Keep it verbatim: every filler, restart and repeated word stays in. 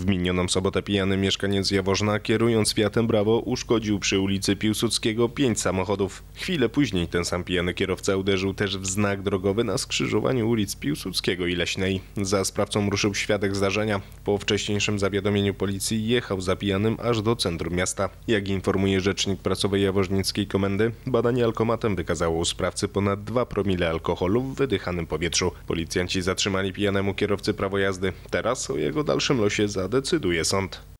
W minioną sobotę pijany mieszkaniec Jaworzna, kierując Fiatem Bravo, uszkodził przy ulicy Piłsudskiego pięć samochodów. Chwilę później ten sam pijany kierowca uderzył też w znak drogowy na skrzyżowaniu ulic Piłsudskiego i Leśnej. Za sprawcą ruszył świadek zdarzenia. Po wcześniejszym zawiadomieniu policji jechał za pijanym aż do centrum miasta. Jak informuje rzecznik prasowej jaworznickiej komendy, badanie alkomatem wykazało u sprawcy ponad dwa promile alkoholu w wydychanym powietrzu. Policjanci zatrzymali pijanemu kierowcy prawo jazdy. Teraz o jego dalszym losie zadecyduje sąd.